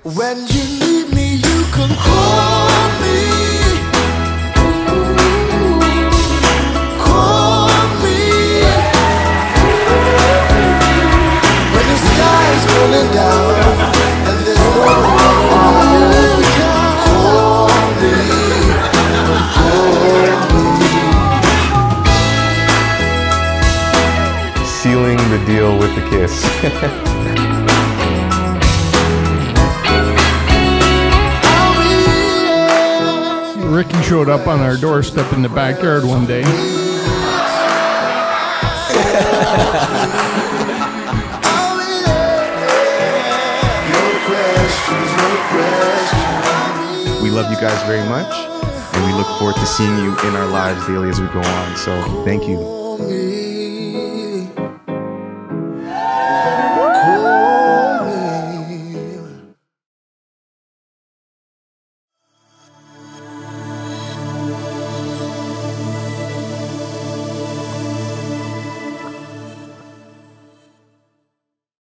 When you need me, you can call me. Call me. When the sky is falling down and there's no one around, call me. Call me. Sealing the deal with the kiss. Ricky showed up on our doorstep in the backyard one day. We love you guys very much, and we look forward to seeing you in our lives daily as we go on. So thank you.